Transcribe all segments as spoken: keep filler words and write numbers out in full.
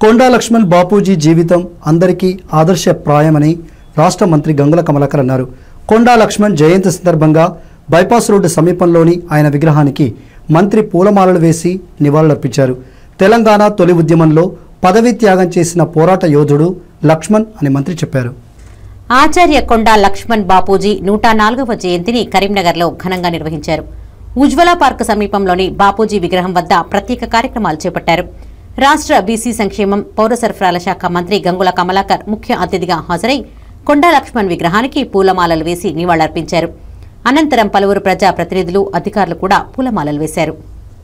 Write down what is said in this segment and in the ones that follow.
కొండా లక్ష్మణ్ బాపూజీ జీవితం అందరికీ ఆదర్శప్రాయమని రాష్ట్ర మంత్రి గంగుల కమలాకర్ అన్నారు. కొండా లక్ష్మణ్ జయంతి సందర్భంగా బైపాస్ రోడ్డు సమీపంలోని ఆయన విగ్రహానికి మంత్రి పూలమాలలు వేసి నివాళులర్పించారు. తెలంగాణ తొలి ఉద్యమంలో పదవి త్యాగం చేసిన పోరాట యోధుడు లక్ష్మణ్ అని మంత్రి చెప్పారు. ఆచార్య కొండా లక్ష్మణ్ బాపూజీ నూట నాలుగవ జయంతిని కరీంనగర్లో ఘనంగా నిర్వహించారు. ఉజ్వల పార్క్ సమీపంలోని బాపూజీ విగ్రహం వద్ద ప్రత్యేక కార్యక్రమాలు చేపట్టారు. రాష్ట్ర బీసీ సంక్షేమం పౌర సరఫరాల శాఖ మంత్రి గంగుల కమలాకర్ ముఖ్య అతిథిగా హాజరై కొండా లక్ష్మణ్ విగ్రహానికి పూలమాలలు వేసి నివాళులర్పించారు. అనంతరం పలువురు ప్రజా ప్రతినిధులు అధికారులు కూడా పూలమాలలు వేశారు.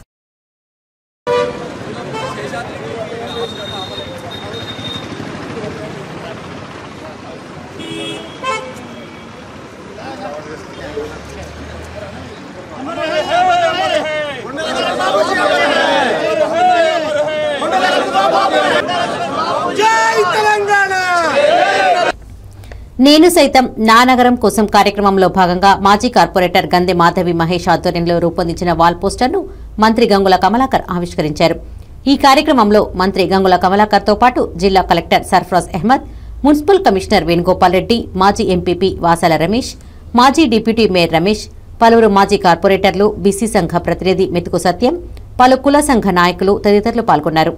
నేను సైతం నా నగరం కోసం కార్యక్రమంలో భాగంగా మాజీ కార్పొరేటర్ గందె మాధవి మహేష్ ఆధ్వర్యంలో రూపొందించిన వాల్ పోస్టర్ను మంత్రి గంగుల కమలాకర్ ఆవిష్కరించారు. ఈ కార్యక్రమంలో మంత్రి గంగుల కమలాకర్ తో పాటు జిల్లా collector Sarfaraz Ahmed, municipal commissioner Venugopal Reddy, మాజీ ఎంపీపీ వాసాల రమేష్, మాజీ డిప్యూటీ మేయర్ రమేష్, పలువురు మాజీ కార్పొరేటర్లు, బీసీ సంఘ ప్రతినిధి మెతుకు సత్యం, పలు కుల సంఘ నాయకులు తదితరులు పాల్గొన్నారు.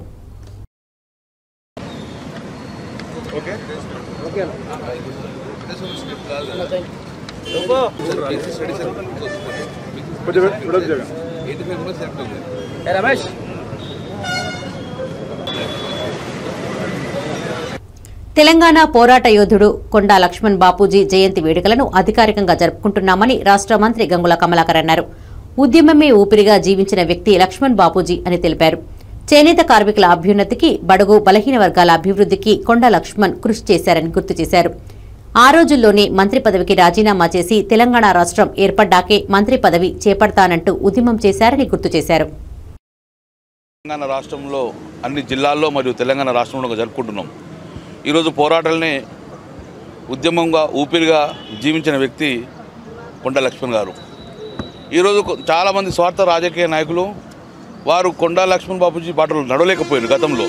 తెలంగాణ పోరాట యోధుడు కొండా లక్ష్మణ్ బాపూజీ జయంతి వేడుకలను అధికారికంగా జరుపుకుంటున్నామని రాష్ట్ర మంత్రి గంగుల కమలాకర్ అన్నారు. ఉద్యమమే ఊపిరిగా జీవించిన వ్యక్తి లక్ష్మణ్ బాపూజీ అని తెలిపారు. చేనేత కార్మికుల అభ్యున్నతికి, బడుగు బలహీన వర్గాల అభివృద్ధికి కొండా లక్ష్మణ్ కృషి చేశారని గుర్తు చేశారు. ఆ రోజుల్లోనే మంత్రి పదవికి రాజీనామా చేసి తెలంగాణ రాష్ట్రం ఏర్పడ్డాకే మంత్రి పదవి చేపడతానంటూ ఉద్యమం చేశారని గుర్తు చేశారు. తెలంగాణ రాష్ట్రంలో అన్ని జిల్లాల్లో మరియు తెలంగాణ రాష్ట్రంలో జరుపుకుంటున్నాం. ఈరోజు పోరాటాలనే ఉద్యమంగా ఊపిరిగా జీవించిన వ్యక్తి కొండా లక్ష్మణ్ గారు. ఈరోజు చాలామంది స్వార్థ రాజకీయ నాయకులు వారు కొండా లక్ష్మణ్ బాపూజీ బాటలు నడవలేకపోయారు. గతంలో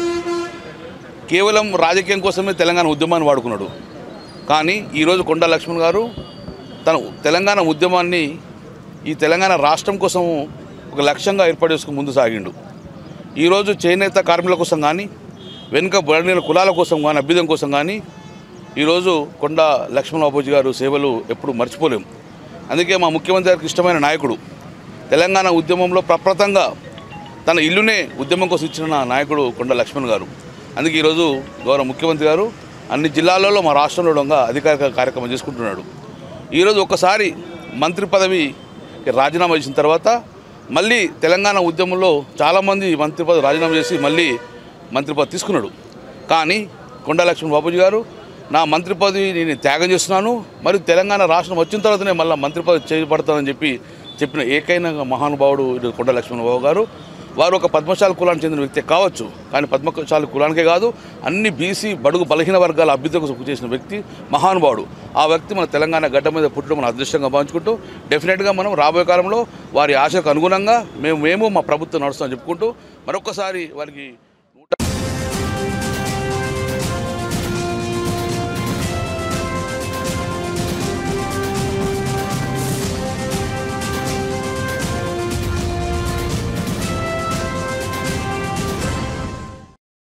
కేవలం రాజకీయం కోసమే తెలంగాణ ఉద్యమాన్ని వాడుకున్నాడు. కానీ ఈరోజు కొండా లక్ష్మణ్ గారు తన తెలంగాణ ఉద్యమాన్ని ఈ తెలంగాణ రాష్ట్రం కోసం ఒక లక్ష్యంగా ఏర్పాటు చేసుకుని ముందు సాగిండు. ఈరోజు చేనేత కార్మికుల కోసం కానీ, వెనుక బడిన కులాల కోసం కానీ, అభ్యుదయం కోసం కానీ ఈరోజు కొండా లక్ష్మణ్ బాపూజీ గారు సేవలు ఎప్పుడు మర్చిపోలేము. అందుకే మా ముఖ్యమంత్రి గారికి ఇష్టమైన నాయకుడు, తెలంగాణ ఉద్యమంలో ప్రప్రథంగా తన ఇల్లునే ఉద్యమం కోసం ఇచ్చిన నాయకుడు కొండా లక్ష్మణ్ గారు. అందుకే ఈరోజు గౌరవ ముఖ్యమంత్రి గారు అన్ని జిల్లాలలో మా రాష్ట్రంలో అధికారిక కార్యక్రమం చేసుకుంటున్నాడు. ఈరోజు ఒక్కసారి మంత్రి పదవి రాజీనామా చేసిన తర్వాత మళ్ళీ తెలంగాణ ఉద్యమంలో చాలామంది మంత్రి పదవి రాజీనామా చేసి మళ్ళీ మంత్రి పదవి తీసుకున్నాడు. కానీ కొండా లక్ష్మణ్ బాపూజీ గారు నా మంత్రి పదవి నేను త్యాగం చేస్తున్నాను, మరియు తెలంగాణ రాష్ట్రం వచ్చిన తర్వాతనే మళ్ళీ మంత్రి పదవి చేయబడతానని చెప్పి చెప్పిన ఏకైన మహానుభావుడు కొండా లక్ష్మణ్ బాబు గారు. వారు ఒక పద్మశాలి కులానికి చెందిన వ్యక్తి కావచ్చు, కానీ పద్మశాలి కులానికే కాదు అన్ని బీసీ బడుగు బలహీన వర్గాల అభ్యుదయ కోసం చేసిన వ్యక్తి మహానుభావుడు. ఆ వ్యక్తి మన తెలంగాణ గడ్డ మీద పుట్టడం మన అదృష్టంగా భావించుకుంటూ డెఫినెట్గా మనం రాబోయే కాలంలో వారి ఆశకు అనుగుణంగా మేము మేము మా ప్రభుత్వం నడుస్తామని చెప్పుకుంటూ మరొకసారి వారికి